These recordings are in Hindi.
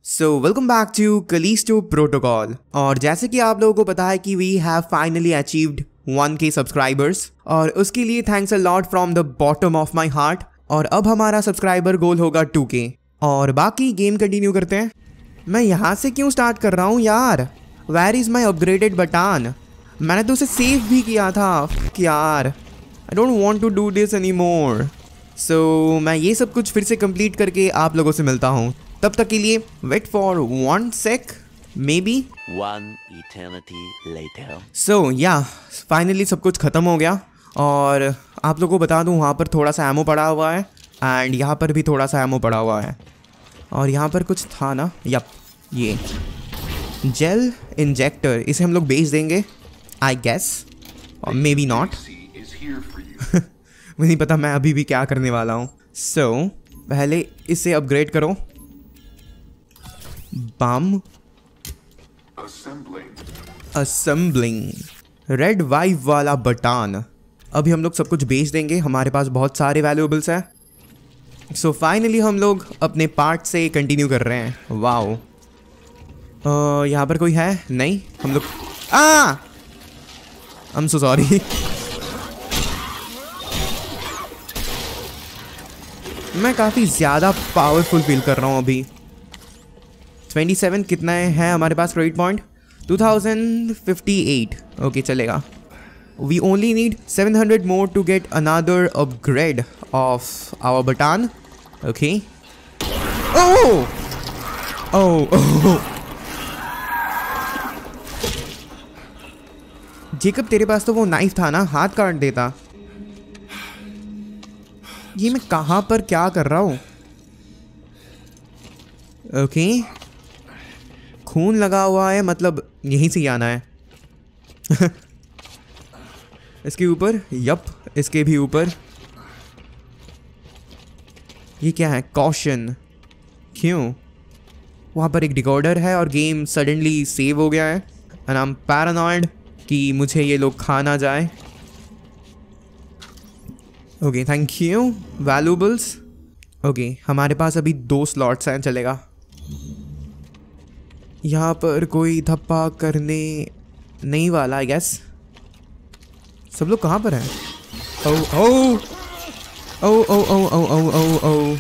So welcome back to Callisto protocol. और जैसे कि आप लोगों को पता है कि we have finally achieved 1K subscribers, और उसके लिए thanks a lot from the bottom of my heart. और अब हमारा सब्सक्राइबर गोल होगा 2K। और बाकी गेम कंटिन्यू करते हैं। मैं यहाँ से क्यों स्टार्ट कर रहा हूँ यार? Where is my upgraded button? मैंने तो उसे सेव भी किया था यार। I don't want to do this any more. So मैं ये सब कुछ फिर से कंप्लीट करके आप लोगों से मिलता हूँ। तब तक के लिए wait for 1 sec maybe 1 eternity later. So या फाइनली सब कुछ ख़त्म हो गया। और आप लोगों को बता दूं, वहाँ पर थोड़ा सा एमो पड़ा हुआ है एंड यहाँ पर भी थोड़ा सा एमो पड़ा हुआ है। और यहाँ पर कुछ था ना, यप, ये जेल इंजेक्टर, इसे हम लोग बेच देंगे आई गेस, और मे बी नॉट। मुझे नहीं पता मैं अभी भी क्या करने वाला हूँ। सो पहले इसे अपग्रेड करो। बम असेंबलिंग रेड वाइव वाला बटन। अभी हम लोग सब कुछ बेच देंगे, हमारे पास बहुत सारे वैल्यूएबल्स हैं। सो फाइनली हम लोग अपने पार्ट से कंटिन्यू कर रहे हैं। वाओ, यहाँ पर कोई है नहीं? हम लोग आई एम सो सॉरी। मैं काफ़ी ज़्यादा पावरफुल फील कर रहा हूँ अभी। 27 कितना है हमारे पास क्रेडिट पॉइंट? 2058। ओके चलेगा। We only need 700 more to get another upgrade of our button. Okay. Oh Jacob, तेरे पास तो वो नाइफ था ना, हाथ काट देता। ये मैं कहाँ पर क्या कर रहा हूँ? ओके, खून लगा हुआ है, मतलब यहीं से आना है। इसके ऊपर, यप, इसके भी ऊपर। ये क्या है? कॉशन। क्यों? वहाँ पर एक डिकोडर है और गेम सडनली सेव हो गया है एंड आई एम पैरानॉइड कि मुझे ये लोग खा ना जाए। Okay thank you valuables. Okay हमारे पास अभी 2 स्लॉट्स हैं, चलेगा। यहाँ पर कोई धप्पा करने नहीं वाला आई गेस। सब लोग कहाँ पर हैं? Oh oh oh oh oh oh oh oh oh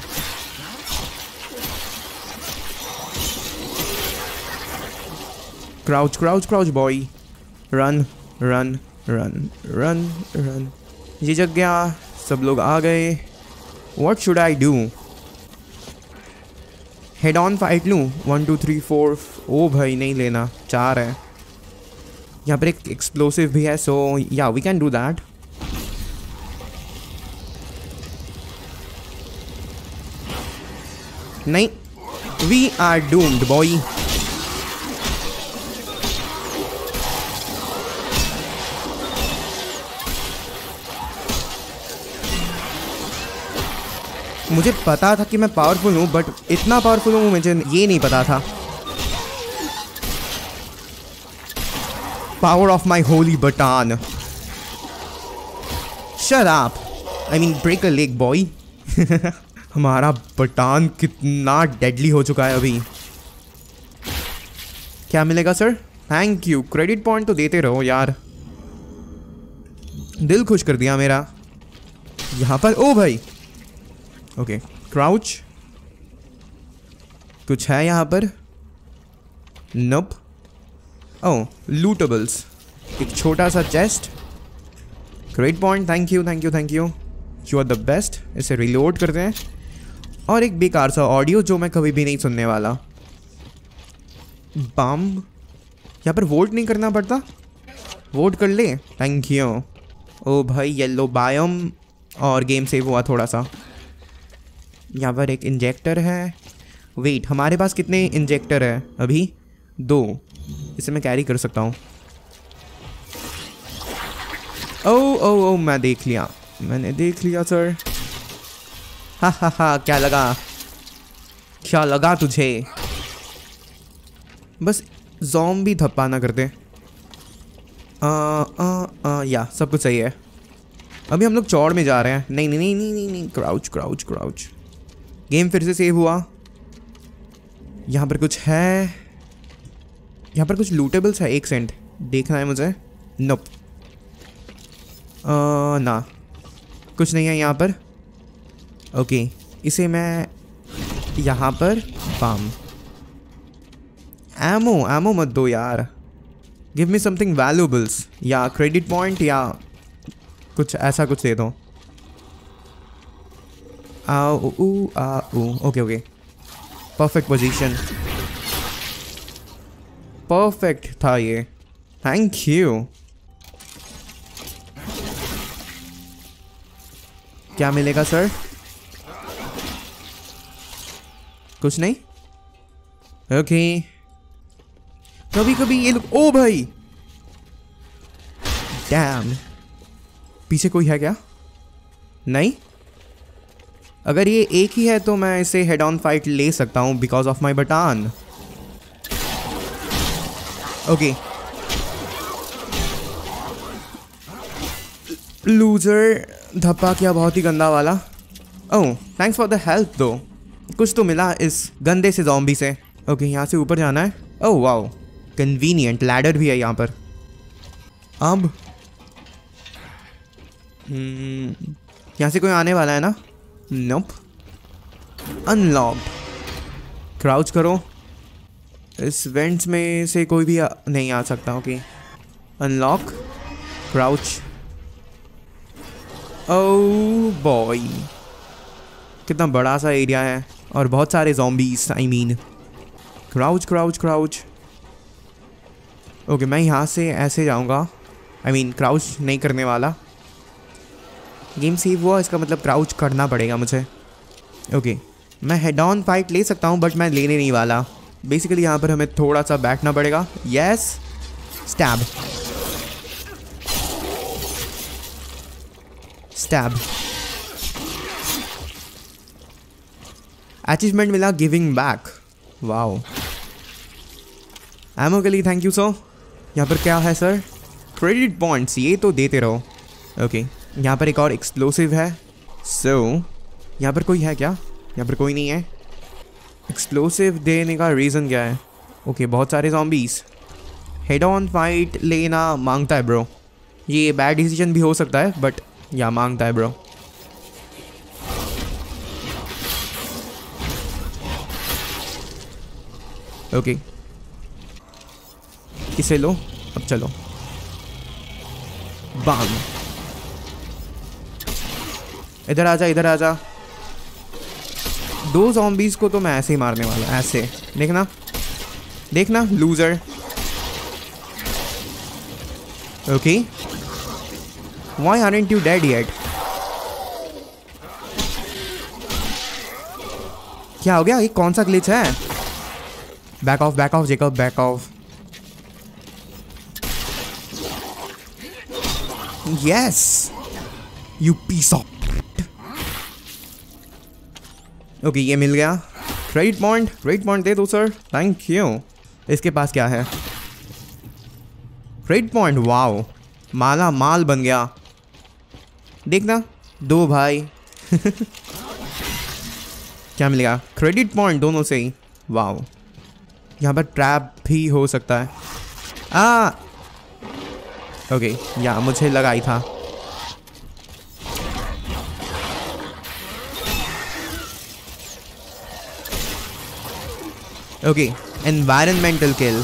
crouch crouch crouch boy, run run run run run. ये जग गया, सब लोग आ गए। What should I do? Head on fight लूँ? 1 2 3 4। ओ भाई नहीं लेना, 4 है। यहाँ पर एक एक्सप्लोसिव भी है, सो या वी कैन डू दैट। नहीं, वी आर डूम्ड बॉय। मुझे पता था कि मैं पावरफुल हूँ, बट इतना पावरफुल हूँ मुझे ये नहीं पता था। Power of my holy button. Shut up, I mean break a leg boy. हमारा बटन कितना डेडली हो चुका है अभी। क्या मिलेगा sir? Thank you. Credit point तो देते रहो यार, दिल खुश कर दिया मेरा। यहाँ पर ओ भाई, ओके क्राउच। कुछ है यहाँ पर? नोप। ओह लूटेबल्स, एक छोटा सा chest. Credit point, thank you thank you thank you, you are the best. इसे रिलोड करते हैं। और एक बेकार सा ऑडियो जो मैं कभी भी नहीं सुनने वाला। बम, यहाँ पर वोट नहीं करना पड़ता? वोट कर ले, थैंक यू। ओ भाई येलो बायोम, और गेम सेव हुआ थोड़ा सा। यहाँ पर एक इंजेक्टर है। वेट, हमारे पास कितने इंजेक्टर है अभी? 2। इसे मैं कैरी कर सकता हूँ। ओ ओ ओ मैं देख लिया, मैंने देख लिया सर। हा हा हा, क्या लगा तुझे? बस ज़ॉम्बी धप्पा ना करते। या सब कुछ सही है। अभी हम लोग चौड़ में जा रहे हैं। नहीं नहीं नहीं नहीं नहीं, क्राउच क्राउच क्राउच। गेम फिर से सेव हुआ। यहाँ पर कुछ है, यहाँ पर कुछ लूटेबल्स है। 1 सेंट देखना है मुझे। नोप, ना कुछ नहीं है यहाँ पर। ओके, इसे मैं यहाँ पर पाम। एमो मत दो यार, गिव मी समथिंग वैल्यूबल्स या क्रेडिट पॉइंट या कुछ ऐसा कुछ दे दो। ओके, परफेक्ट पोजीशन, परफेक्ट था ये। Thank you. क्या मिलेगा सर? कुछ नहीं। ओके, कभी कभी ये लोग, ओ भाई डैम, पीछे कोई है क्या? नहीं, अगर ये एक ही है तो मैं इसे हेड ऑन फाइट ले सकता हूं because of my button. Okay, loser धप्पा किया बहुत ही गंदा वाला। Oh, thanks for the help दो, कुछ तो मिला इस गंदे से ज़ॉम्बी से। ओके, यहाँ से ऊपर जाना है। ओह वाओ, कन्वीनियंट लैडर भी है यहाँ पर। अब यहाँ से कोई आने वाला है ना? नोप, अनलॉक्ड। क्राउच करो, इस वेंट्स में से कोई भी नहीं आ सकता। Okay, unlock, crouch. Oh boy, कितना बड़ा सा एरिया है और बहुत सारे zombies. I mean crouch crouch crouch. Okay, मैं यहाँ से ऐसे जाऊँगा। आई मीन क्राउच नहीं करने वाला। गेम सेव हुआ, इसका मतलब क्राउच करना पड़ेगा मुझे। ओके, मैं हेड ऑन फाइट ले सकता हूँ बट मैं लेने नहीं वाला। बेसिकली यहाँ पर हमें थोड़ा सा बैठना पड़ेगा। Yes, stab stab. अचीवमेंट मिला गिविंग बैक। वाओ, एमो के लिए थैंक यू सर। यहाँ पर क्या है सर? क्रेडिट पॉइंट्स, ये तो देते रहो। ओके, यहाँ पर एक और एक्सप्लोसिव है। यहाँ पर कोई है क्या? यहाँ पर कोई नहीं है। एक्सप्लोसिव देने का रीज़न क्या है? ओके, बहुत सारे ज़ॉम्बीज़। हेड ऑन फाइट लेना मांगता है ब्रो। ये बैड डिसीजन भी हो सकता है बट या मांगता है ब्रो। ओके, इसे लो। अब चलो, बाम। इधर आजा, इधर आजा। 2 ज़ॉम्बीज़ को तो मैं ऐसे ही मारने वाला, ऐसे। देखना देखना loser. Okay, why aren't you dead yet? क्या हो गया? ये कौन सा ग्लिच है? Back off Jacob, back off. Yes, you piece of. Okay, ये मिल गया। क्रेडिट पॉइंट दे दो सर, थैंक यू। इसके पास क्या है? Credit point. वाओ, माला माल बन गया। देखना, 2 भाई। क्या मिलेगा? क्रेडिट पॉइंट दोनों से ही। वाओ, यहाँ पर ट्रैप भी हो सकता है। ओके, या मुझे लगा ही था। Okay, environmental kill.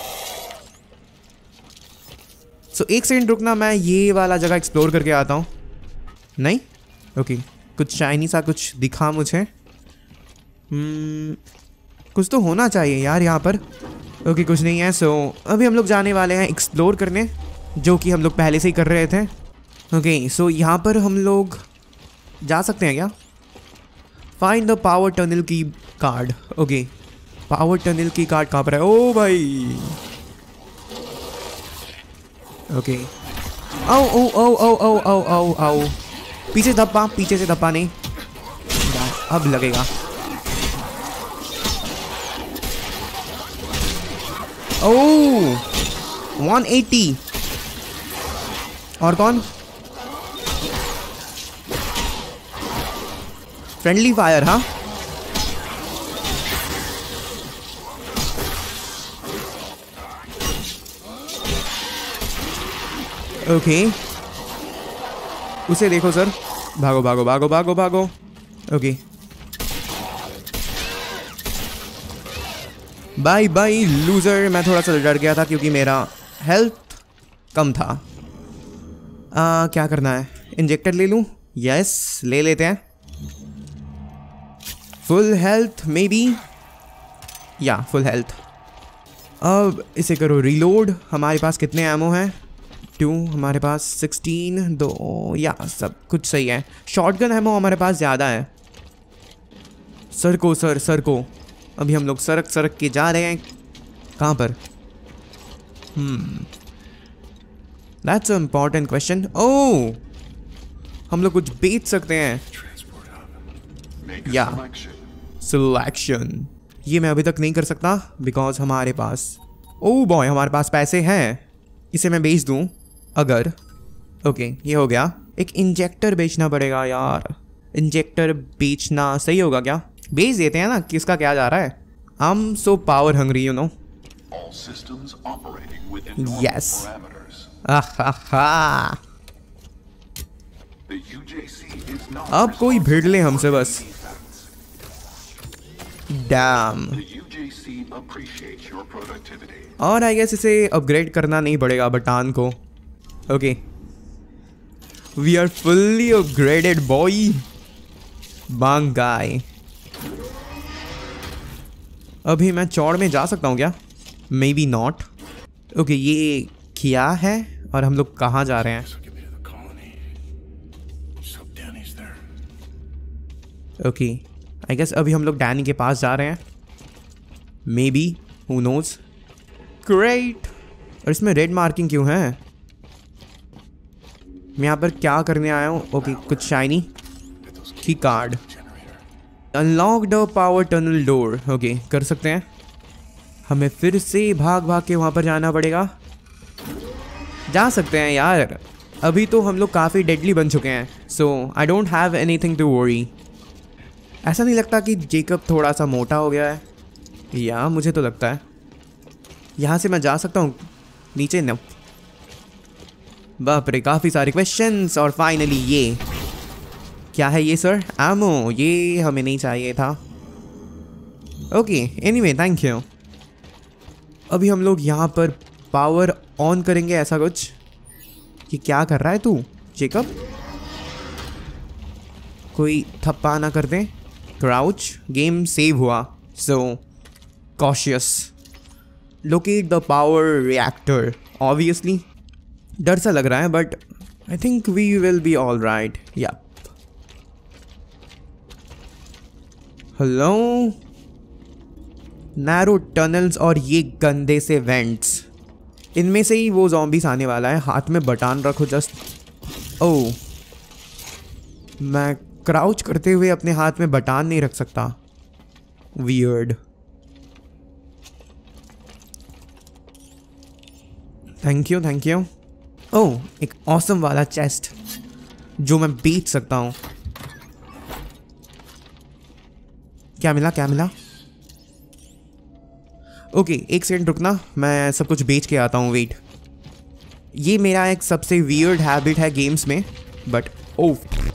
So 1 second रुकना, मैं ये वाला जगह एक्सप्लोर करके आता हूँ। नहीं? ओके, कुछ शाइनी सा कुछ दिखा मुझे। कुछ तो होना चाहिए यार यहाँ पर। ओके, कुछ नहीं है। सो अभी हम लोग जाने वाले हैं एक्सप्लोर करने, जो कि हम लोग पहले से ही कर रहे थे। ओके, सो यहाँ पर हम लोग जा सकते हैं क्या? Find the power tunnel key card. Okay, power tunnel key card कहाँ पर है? ओ भाई, ओके। आओ ओ ओ ओ ओ ओ ओ आओ, पीछे से धप्पा नहीं। अब लगेगा। ओह, 180। और कौन? Friendly fire. हाँ, ओके उसे देखो सर, भागो भागो भागो भागो भागो। Okay bye bye loser. मैं थोड़ा सा डर गया था क्योंकि मेरा हेल्थ कम था। क्या करना है, इंजेक्टर ले लूँ? यस ले लेते हैं। फुल हेल्थ मे बी, या फुल हेल्थ। अब इसे करो रीलोड। हमारे पास कितने एमो हैं? 2, हमारे पास 16, 2, या सब कुछ सही है। शॉटगन एमो हमारे पास ज़्यादा है। सर को अभी हम लोग सरक के जा रहे हैं। कहाँ पर? That's a important question. Oh हम लोग कुछ बेच सकते हैं। या सिलेक्शन, ये मैं अभी तक नहीं कर सकता बिकॉज हमारे पास, ओह बॉय हमारे पास पैसे हैं। इसे मैं बेच दूं अगर, ओके ये हो गया। एक इंजेक्टर बेचना पड़ेगा यार। इंजेक्टर बेचना सही होगा क्या? बेच देते हैं ना, किसका क्या जा रहा है। I am so power hungry you know. Yes अब कोई भिड़ ले हमसे बस। डैम। और आई गेस इसे अपग्रेड करना नहीं पड़ेगा बटान को। Okay we are fully upgraded boy. बांग गाय। अभी मैं चौड़ में जा सकता हूँ क्या? May be not. ओके ये क्या है और हम लोग कहाँ जा रहे हैं? ओके आई गेस अभी हम लोग डैनी के पास जा रहे हैं। Maybe, who knows. Great. और इसमें रेड मार्किंग क्यों है? मैं यहाँ पर क्या करने आया हूँ? ओके कुछ shiny key card. Unlock the power tunnel door. Okay कर सकते हैं। हमें फिर से भाग के वहाँ पर जाना पड़ेगा। जा सकते हैं यार, अभी तो हम लोग काफ़ी डेडली बन चुके हैं। So I don't have anything to worry. ऐसा नहीं लगता कि जेकब थोड़ा सा मोटा हो गया है? या मुझे तो लगता है। यहाँ से मैं जा सकता हूँ नीचे? न बाप रे काफ़ी सारे क्वेश्चंस। और फाइनली ये क्या है? ये सर एमो, ये हमें नहीं चाहिए था। Okay anyway thank you. अभी हम लोग यहाँ पर पावर ऑन करेंगे ऐसा कुछ। कि क्या कर रहा है तू जेकब? कोई थप्पा ना कर दे। क्राउच, गेम सेव हुआ। So cautious. Locate the power reactor. Obviously डर सा लग रहा है but I think we will be all right. Yeah hello. Narrow tunnels और ये गंदे से वेंट्स, इनमें से ही वो ज़ॉम्बीज आने वाला है। हाथ में बटन रखो जस्ट। ओह मैं क्राउच करते हुए अपने हाथ में बटन नहीं रख सकता। Weird. Thank you thank you. Oh एक ऑसम वाला चेस्ट जो मैं बेच सकता हूँ। क्या मिला क्या मिला? ओके एक सेकंड रुकना, मैं सब कुछ बेच के आता हूँ। वेट, ये मेरा एक सबसे वियर्ड हैबिट है गेम्स में। बट ओह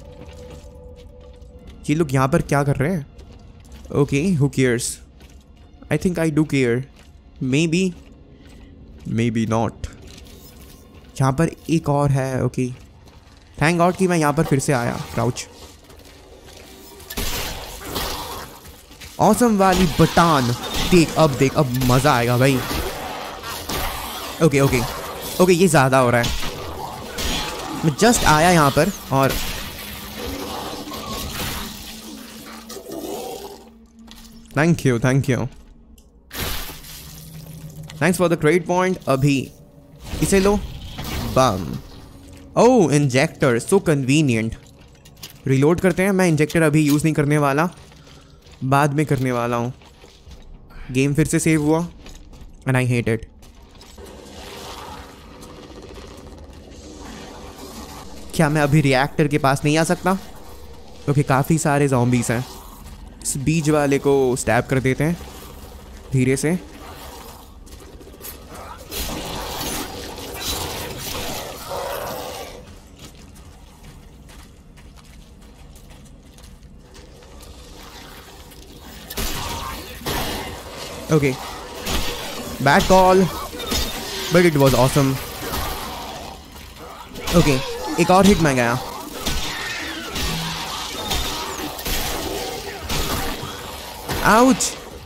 ये लोग यहाँ पर क्या कर रहे हैं? Okay who cares. I think I do care. Maybe not. यहाँ पर एक और है। ओके थैंक गॉड कि मैं यहाँ पर फिर से आया। क्राउच। ऑसम वाली बटान। देख अब मज़ा आएगा भाई। ओके ये ज़्यादा हो रहा है। मैं जस्ट आया यहाँ पर और thank you thanks for the credit point. अभी इसे लो। Bomb. Oh injector, so convenient. Reload करते हैं। मैं इंजेक्टर अभी यूज़ नहीं करने वाला, बाद में करने वाला हूँ। गेम फिर से सेव हुआ एंड आई हेट इट। क्या मैं अभी रिएक्टर के पास नहीं आ सकता? क्योंकि काफ़ी सारे ज़ॉम्बीज हैं। इस बीच वाले को स्टैब कर देते हैं धीरे से। Okay, bad call but it was awesome. Okay, एक और हिट में गया। Ouch.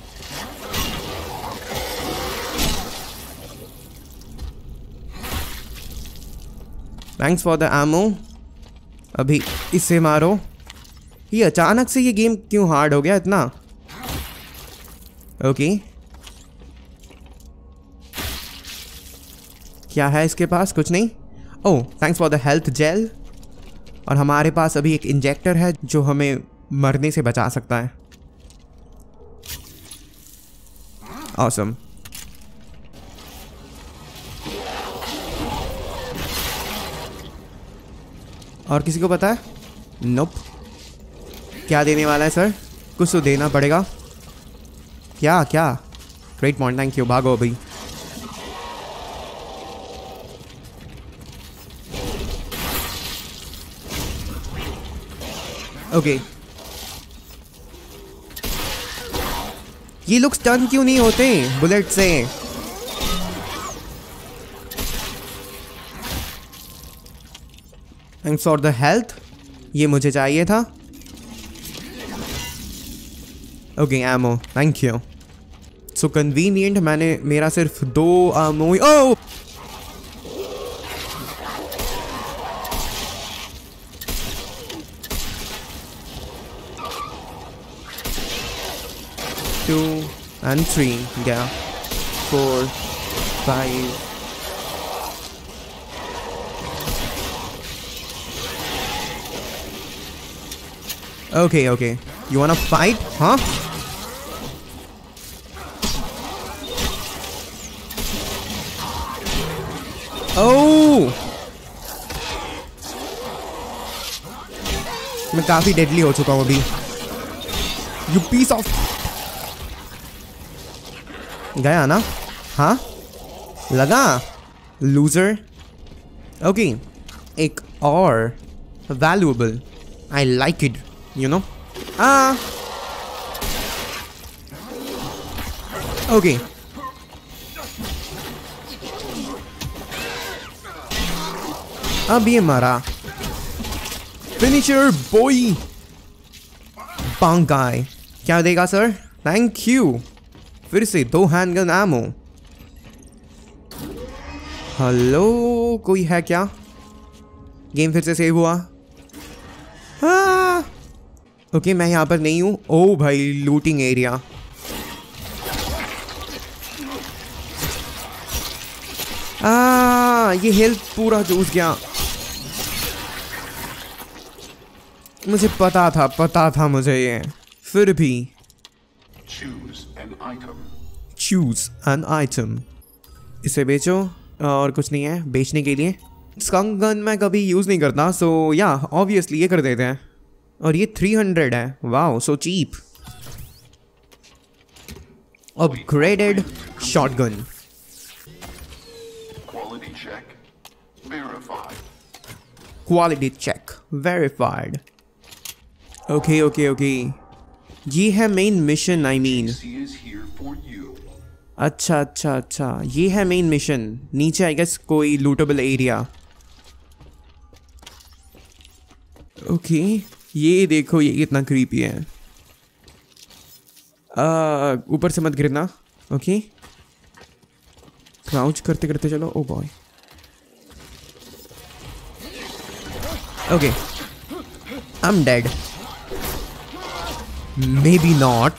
Thanks for the ammo. अभी इससे मारो। ये अचानक से ये गेम क्यों हार्ड हो गया इतना? ओके, क्या है इसके पास? कुछ नहीं। Oh, thanks for the health gel. और हमारे पास अभी एक इंजेक्टर है जो हमें मरने से बचा सकता है। ऑसम। और किसी को पता है? नोप। क्या देने वाला है सर? कुछ तो देना पड़ेगा। क्या क्या? Great point, thank you. भागो अभी। ओके, ये लोग स्टन क्यों नहीं होते बुलेट से? थैंक्स फॉर द हेल्थ, ये मुझे चाहिए था। Okay, ammo, thank you. So convenient, मैंने मेरा सिर्फ 2 ammo. Oh, two and 3, yeah, 4, 5. Okay, okay. You wanna fight, huh? Oh! मैं काफी डेडली हो चुका हूँ अभी। You piece of... गया ना? हाँ? लगा? लूजर। ओके, एक और valuable. I like it, you know. Okay, अब ये मारा। Finisher boy. पंगाई क्या देगा सर? Thank you. फिर से 2 हैंडगन एमो। हेलो, कोई है क्या? गेम फिर से सेव हुआ। ओके, मैं यहाँ पर नहीं हूँ। ओ भाई, लूटिंग एरिया। ये हेल्थ पूरा चूस गया। मुझे पता था मुझे ये। फिर भी चूज एन आइटम। इसे बेचो। और कुछ नहीं है बेचने के लिए। स्कंक गन मैं कभी यूज़ नहीं करता, सो या ऑब्वियसली ये कर देते हैं। और ये 300 है। Wow, so cheap. Upgraded shotgun. Quality check verified. Okay okay okay, ये है मेन मिशन। आई मीन अच्छा, ये है मेन मिशन। नीचे आई गेस कोई लूटेबल एरिया। ओके, ये देखो, ये इतना क्रीपी है। ऊपर से मत गिरना। ओके, क्राउच करते करते चलो। Oh boy. Okay, I am dead. Maybe not.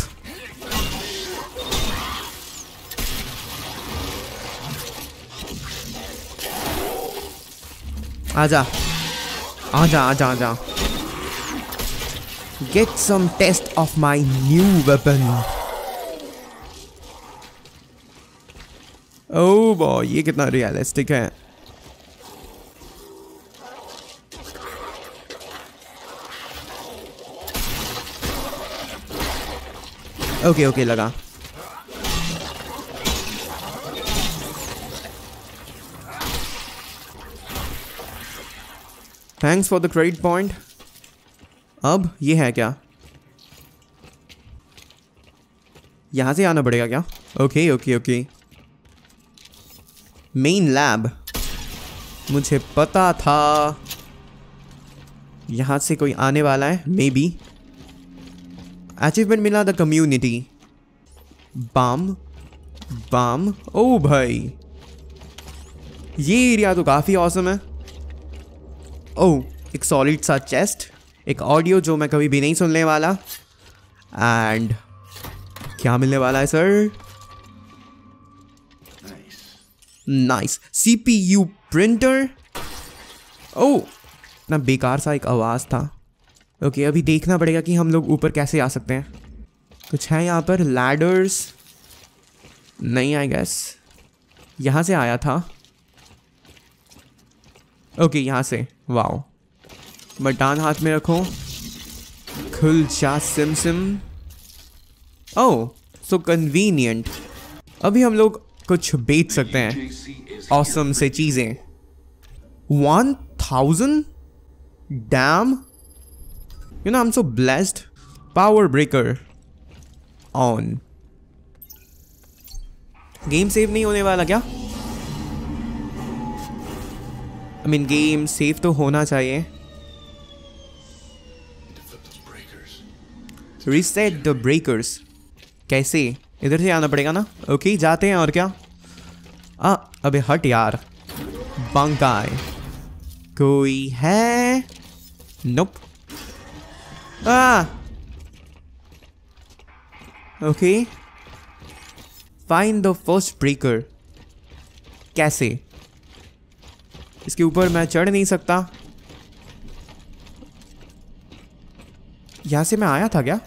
आजा आजा आजा आजा। Get some test of my new weapon. Oh boy, ये कितना रियलिस्टिक है। ओके ओके, लगा। Thanks for the credit point. अब ये है क्या? यहाँ से आना पड़ेगा क्या? Okay okay okay. Main lab, मुझे पता था यहाँ से कोई आने वाला है। मे बी अचीवमेंट मिला the community. Bomb bomb. Oh भाई, ये एरिया तो काफ़ी ऑसम है। ओह, एक सॉलिड सा चेस्ट, एक ऑडियो जो मैं कभी भी नहीं सुनने वाला। एंड क्या मिलने वाला है sir? Nice CPU printer. Oh, इतना बेकार सा एक आवाज़ था। ओके, अभी देखना पड़ेगा कि हम लोग ऊपर कैसे आ सकते हैं। कुछ है यहाँ पर? लैडर्स नहीं, आई गेस यहाँ से आया था। ओके, यहाँ से। वाओ, बटन हाथ में रखो, खुल जा सिम सिम। Oh, so convenient. अभी हम लोग कुछ बेच सकते हैं ऑसम से चीज़ें। 1000? Damn, you know I am so blessed. Power breaker on. Game save नहीं होने वाला क्या? आई मीन गेम सेव तो होना चाहिए। Reset the breakers. कैसे? इधर से आना पड़ेगा ना? ओके, जाते हैं। और क्या? अबे हट यार। बंकाई कोई है? Nope. Okay, find the first breaker. कैसे? इसके ऊपर मैं चढ़ नहीं सकता। यहां से मैं आया था क्या?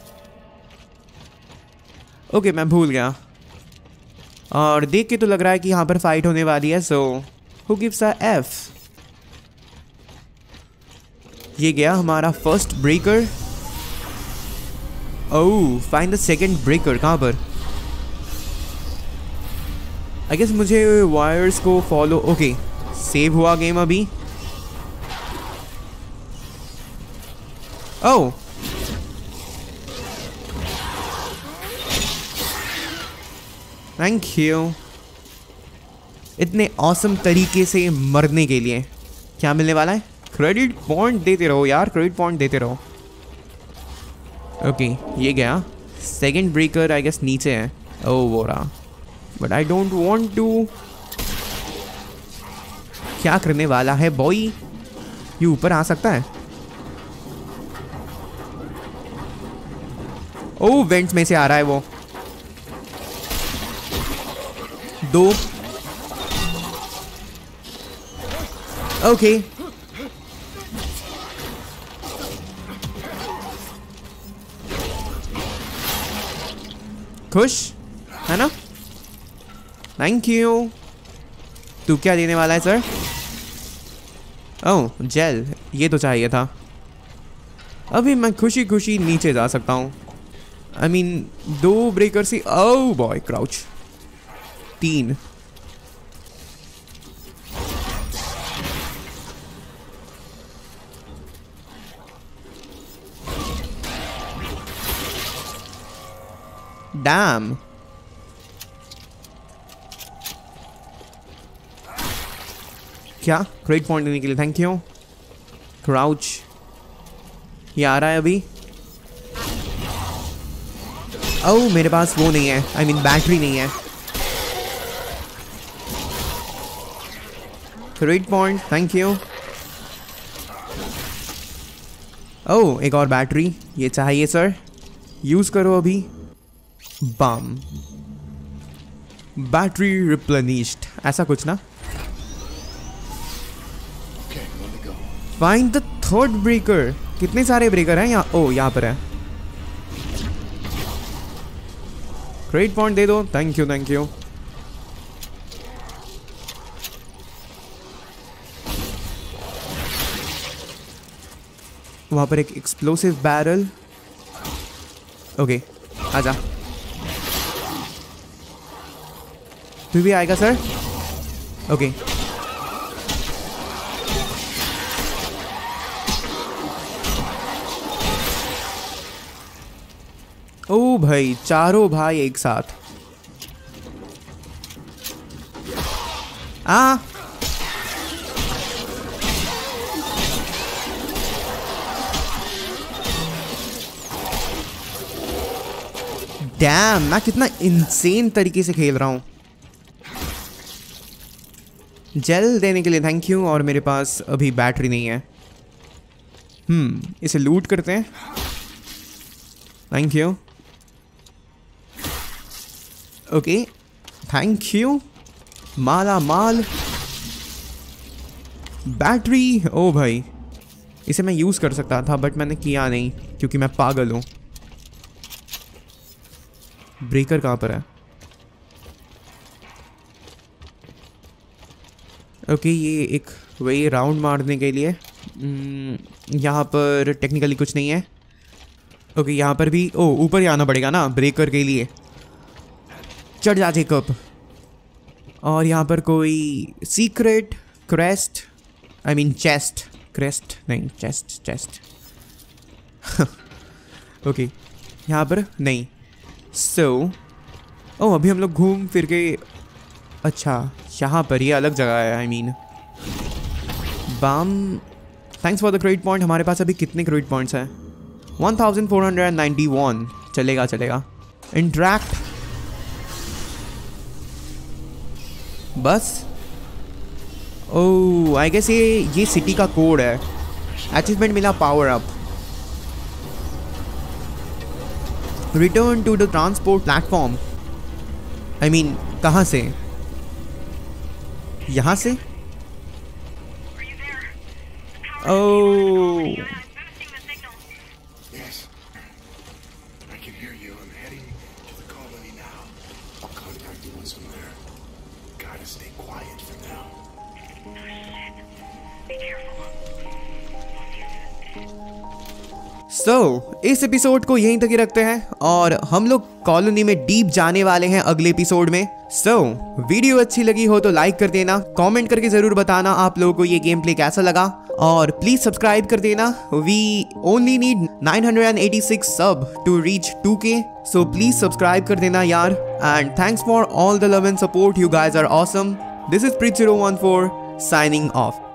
ओके, मैं भूल गया। और देख के तो लग रहा है कि यहाँ पर फाइट होने वाली है। So who gives a F. ये गया हमारा first breaker. Oh, find the second breaker. कहाँ पर? आई गेस मुझे वायर्स को फॉलो। ओके, सेव हुआ गेम अभी। ओह, थैंक यू इतने ऑसम तरीके से मरने के लिए। क्या मिलने वाला है? क्रेडिट पॉइंट देते रहो यार, क्रेडिट पॉइंट देते रहो। ओके, ये गया। सेकंड ब्रेकर आई गेस नीचे है। ओह, वो रहा। But I don't want to. क्या करने वाला है बॉय? ये ऊपर आ सकता है? ओह, वेंट्स में से आ रहा है वो। दो। ओके, खुश है ना? Thank you. तू क्या देने वाला है सर? ओह, जेल, ये तो चाहिए था। अभी मैं खुशी खुशी नीचे जा सकता हूँ। आई मीन 2 ब्रेकर से। Oh boy, crouch. 3। डैम, क्या? क्रेडिट पॉइंट देने के लिए थैंक यू। क्राउच, ये आ रहा है अभी। ओह, मेरे पास वो नहीं है, आई मीन बैटरी नहीं है। Credit point, thank you. Oh, एक और बैटरी, ये चाहिए सर। यूज करो अभी। बम, बैटरी रिप्लेनिश्ड, ऐसा कुछ ना। Find the third breaker. कितने सारे ब्रेकर हैं यहाँ? ओह, यहाँ पर है। क्रेडिट पॉइंट दे दो, थैंक यू थैंक यू। वहां पर एक एक्सप्लोसिव बैरल। ओके, आजा। तू भी आएगा सर? ओके, ओ भाई, चारों भाई एक साथ। डैम, मैं कितना इंसेन तरीके से खेल रहा हूँ। जेल देने के लिए थैंक यू। और मेरे पास अभी बैटरी नहीं है। इसे लूट करते हैं। Thank you. Okay, thank you. माला माल बैटरी। ओ भाई, इसे मैं यूज़ कर सकता था बट मैंने किया नहीं क्योंकि मैं पागल हूँ। ब्रेकर कहाँ पर है? ओके, ये एक वही राउंड मारने के लिए। यहाँ पर टेक्निकली कुछ नहीं है। ओके, यहाँ पर भी ऊपर ही आना पड़ेगा ना ब्रेकर के लिए। चढ़ जा जेकब। और यहाँ पर कोई secret crest, I mean chest, crest नहीं, चेस्ट। ओके, यहाँ पर नहीं। अभी हम लोग घूम फिर के, अच्छा यहाँ पर ये अलग जगह है। I mean bomb. Thanks for the credit point. हमारे पास अभी कितने क्रेडिट पॉइंट्स हैं? 1491। चलेगा। इंट्रैक्ट बस। ओह, आई गेस ये सिटी का कोड है। अचीवमेंट मिला, power up. Return to the transport platform. I mean कहाँ से? यहाँ से? ओह, इस एपिसोड को यहीं तक ही रखते हैं और हम लोग कॉलोनी में डीप जाने वाले हैं अगले एपिसोड में। वीडियो अच्छी लगी हो तो लाइक कर देना, कमेंट करके जरूर बताना आप लोगों को ये गेम प्ले कैसा लगा और प्लीज सब्सक्राइब कर देना। We only need 986 sub to reach 2K, so please subscribe कर देना यार। And thanks for all the love and support, you guys are awesome. This is Preet014 signing of.